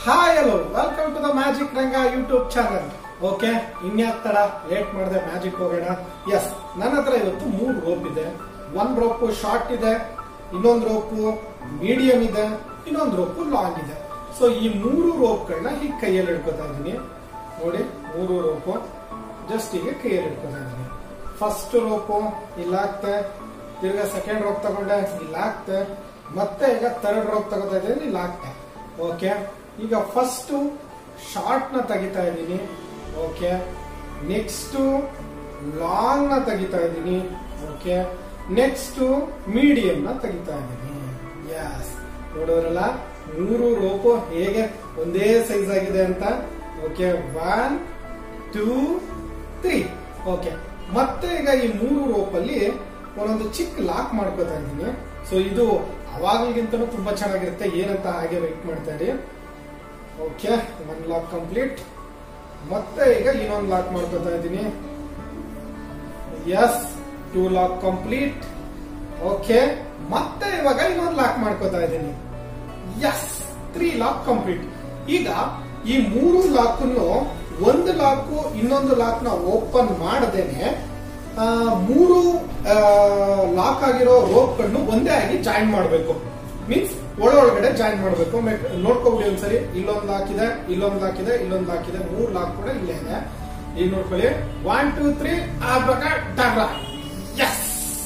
Hi hello welcome to the magic Ranga YouTube channel. Okay, ಇನ್ಯಾಕ್ ತರ late ಮಾಡಿದೆ magic ಹೋಗೋಣ. ಎಸ್, ನನ್ನ ಹತ್ರ ಇವತ್ತು 3 ರೋಪ್ ಇದೆ. ಒಂದ್ ರೋಪ್ ಶಾರ್ಟ್ ಇದೆ, ಇನ್ನೊಂದು ರೋಪು ಮೀಡಿಯಂ ಇದೆ, ಇನ್ನೊಂದು ರೋಪು ಲಾಂಗ್ ಇದೆ. ಸೊ ಈ 3 ರೋಪ್ಗಳನ್ನ ಹೀಗೆ ಕೈಯಲ್ಲಿ ಹಿಡ್ಕೊತಾ ಇದೀನಿ. ನೋಡಿ, 3 ರೋಪು ಜಸ್ಟ್ ಹೀಗೆ ಕೈಯಲ್ಲಿ ಹಿಡ್ಕೊತಾ ಇದೀನಿ. ಫಸ್ಟ್ ರೋಪು ಇಲ್ಲಾಗ್ತೆ, ತಿರ್ಗಾ ಸೆಕೆಂಡ್ ರೋಪ್ ತಗೊಂಡೆ ಇಲ್ಲಾಗ್ತೆ, ಮತ್ತೆ ಈಗ ಥರ್ಡ್ ರೋಪ್ ತಗೋತಾ ಇದ್ದೀನಿ ಇಲ್ಲಾಗ್ತೆ. ಓಕೆ, ಈಗ ಫಸ್ಟ್ ಶಾರ್ಟ್ ನ ತೆಗಿತಾ ಇದ್ದೀನಿ. ಓಕೆ, ನೆಕ್ಸ್ಟ್ ಲಾಂಗ್ ನ ತೆಗಿತಾ ಇದ್ದೀನಿ. ಓಕೆ, ನೆಕ್ಸ್ಟ್ ಮೀಡಿಯಂ ನ ತೆಗಿತಾ ಇದ್ದೀನಿ. ಯಸ್, ನೋಡೋದ್ರಲ್ಲ 3 ರೋಪು ಹೇಗೆ ಒಂದೇ ಸೈಜ್ ಆಗಿದೆ ಅಂತ. ಓಕೆ, 1 2 3. ಓಕೆ, ಮತ್ತೆ ಈಗ ಈ 3 ರೋಪ್ ಅಲ್ಲಿ ಒಂದೊಂದು ಚಿಕ್ಕ ಲಾಕ್ ಮಾಡ್ಕೋತಾ ಇದ್ದೀನಿ. ಸೊ ಇದು ಅವಾಗಲಿಗಿಂತನೂ ತುಂಬಾ ಚೆನ್ನಾಗಿರುತ್ತೆ. ಏನಂತ ಹಾಗೆ ವೆಯ್ಟ್ ಮಾಡ್ತಾ ಇರಿ. Okay, 1 lock complete. ಮತ್ತೆ ಈಗ ಇನ್ನೊಂದು ಲಾಕ್ ಮಾಡ್ಕೋತಾ ಇದ್ದೀನಿ. S, 2 lock complete. ಓಕೆ, ಮತ್ತೆ ಇವಾಗ ಇನ್ನೊಂದು ಲಾಕ್ ಮಾಡ್ಕೋತಾ ಇದ್ದೀನಿ. Yes, 3 lock complete. ಈಗ ಈ 3 ಲಾಕ್ ಒಂದು ಲಾಕ್ ಇನ್ನೊಂದು ಲಾಕ್ ನ ಓಪನ್ ಮಾಡದೇನೆ 3 ಲಾಕ್ ಆಗಿರೋ ರೋಪ್ ಗಳನ್ನು ಒಂದೇ ಆಗಿ ಜಾಯಿನ್ ಮಾಡಬೇಕು. ಮೀನ್ಸ್ ಒಳಗಡೆ ಜಾಯಿನ್ ಮಾಡಬೇಕು. ನೋಡ್ಕೊಬಿಡಿ ಒಂದ್ಸರಿ. ಇಲ್ಲೊಂದು ಲಾಕ್ ಇದೆ, ಇಲ್ಲೊಂದು ಲಾಕ್ ಇದೆ, ಇಲ್ಲೊಂದು ಲಾಕ್ ಇದೆ, 3 ಲಾಕ್ ಕೂಡ ಇಲ್ಲೇ ಇದೆ. ಈಗ ನೋಡ್ಕೊಳ್ಳಿ, 1 2 3 ಆಬ್ರಕಾಡಬ್ರಾ. ಎಸ್,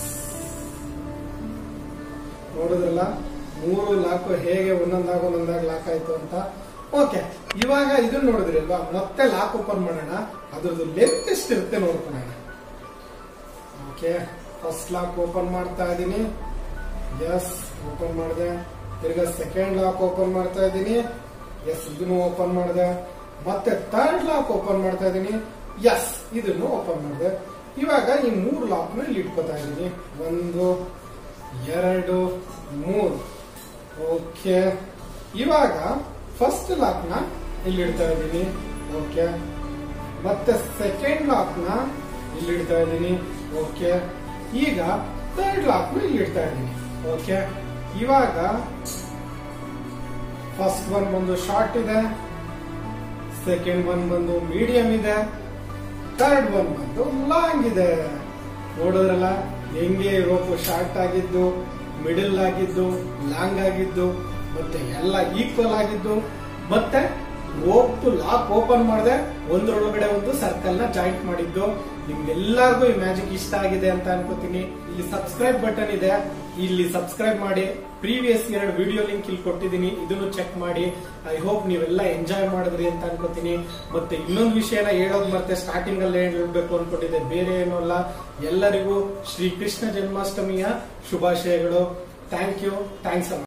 ನೋಡಿದ್ರಲ್ಲ 3 ಲಾಕ್ ಹೇಗೆ ಒಂದೊಂದಾಗಿ ಲಾಕ್ ಆಯ್ತು ಅಂತ. ಓಕೆ, ಇವಾಗ ಇದನ್ನ ನೋಡಿದ್ರಲ್ವಾ, ಮತ್ತೆ ಲಾಕ್ ಓಪನ್ ಮಾಡೋಣ. ಅದ್ರದ್ದು ಲೆಂತ್ ಎಷ್ಟಿರುತ್ತೆ ನೋಡ್ಕೊಳ್ಳೋಣ. ಓಕೆ, ಫಸ್ಟ್ ಲಾಕ್ ಓಪನ್ ಮಾಡ್ತಾ ಇದ್ದೀನಿ. ಎಸ್, ಓಪನ್ ಮಾಡಿದೆ. ತಿರ್ಗಾ ಸೆಕೆಂಡ್ ಲಾಕ್ ಓಪನ್ ಮಾಡ್ತಾ ಇದ್ದೀನಿ. ಎಸ್, ಇದನ್ನು ಓಪನ್ ಮಾಡಿದೆ. ಮತ್ತೆ ಥರ್ಡ್ ಲಾಕ್ ಓಪನ್ ಮಾಡ್ತಾ ಇದ್ದೀನಿ. ಎಸ್, ಇದನ್ನು ಓಪನ್ ಮಾಡಿದೆ. ಇವಾಗ ಈ 3 ಲಾಕ್ ನ ಇಲ್ಲಿ ಇಟ್ಕೋತಾ ಇದ್ದೀನಿ. 1 2 3. ಓಕೆ, ಇವಾಗ ಫಸ್ಟ್ ಲಾಕ್ ನ ಇಲ್ಲಿ ಇಡ್ತಾ ಇದ್ದೀನಿ. ಓಕೆ, ಮತ್ತೆ ಸೆಕೆಂಡ್ ಲಾಕ್ ನ ಇಲ್ಲಿ ಇಡ್ತಾ ಇದ್ದೀನಿ. ಓಕೆ, ಈಗ ಥರ್ಡ್ ಲಾಕ್ ನ ಇಲ್ಲಿ ಇಡ್ತಾ ಇದ್ದೀನಿ. ಓಕೆ, ಇವಾಗ ಫಸ್ಟ್ ಒನ್ ಬಂದು ಶಾರ್ಟ್ ಇದೆ, ಸೆಕೆಂಡ್ ಒನ್ ಬಂದು ಮೀಡಿಯಂ ಇದೆ, ಥರ್ಡ್ ಒನ್ ಬಂದು ಲಾಂಗ್ ಇದೆ. ನೋಡಿದ್ರಲ್ಲ ಹೆಂಗೆ ರೋಪು ಶಾರ್ಟ್ ಆಗಿದ್ದು, ಮಿಡಲ್ ಆಗಿದ್ದು, ಲಾಂಗ್ ಆಗಿದ್ದು, ಮತ್ತೆ ಎಲ್ಲ ಈಕ್ವಲ್ ಆಗಿದ್ದು, ಮತ್ತೆ ರೋಪ್ ಲಾಕ್ ಓಪನ್ ಮಾಡಿದೆ, ಒಂದರೊಳಗಡೆ ಒಂದು ಸರ್ಕಲ್ ನ ಜಾಯಿಂಟ್ ಮಾಡಿದ್ದು. ನಿಮ್ಗೆಲ್ಲರಿಗೂ ಈ ಮ್ಯಾಜಿಕ್ ಇಷ್ಟ ಆಗಿದೆ ಅಂತ ಅನ್ಕೋತೀನಿ. ಇಲ್ಲಿ ಸಬ್ಸ್ಕ್ರೈಬ್ ಬಟನ್ ಇದೆ, ಇಲ್ಲಿ ಸಬ್ಸ್ಕ್ರೈಬ್ ಮಾಡಿ. ಪ್ರೀವಿಯಸ್ 2 ವಿಡಿಯೋ ಲಿಂಕ್ ಇಲ್ಲಿ ಕೊಟ್ಟಿದ್ದೀನಿ, ಇದನ್ನು ಚೆಕ್ ಮಾಡಿ. ಐ ಹೋಪ್ ನೀವೆಲ್ಲ ಎಂಜಾಯ್ ಮಾಡಿದ್ರಿ ಅಂತ ಅನ್ಕೋತೀನಿ. ಮತ್ತೆ ಇನ್ನೊಂದು ವಿಷಯನ ಹೇಳೋದು ಮತ್ತೆ ಸ್ಟಾರ್ಟಿಂಗ್ ಅಲ್ಲೇ ಹೇಳ್ಬೇಕು ಅನ್ಕೊಂಡಿದ್ದೆ, ಬೇರೆ ಏನೂ ಅಲ್ಲ. ಎಲ್ಲರಿಗೂ ಶ್ರೀ ಕೃಷ್ಣ ಜನ್ಮಾಷ್ಟಮಿಯ ಶುಭಾಶಯಗಳು. Thank you, thanks.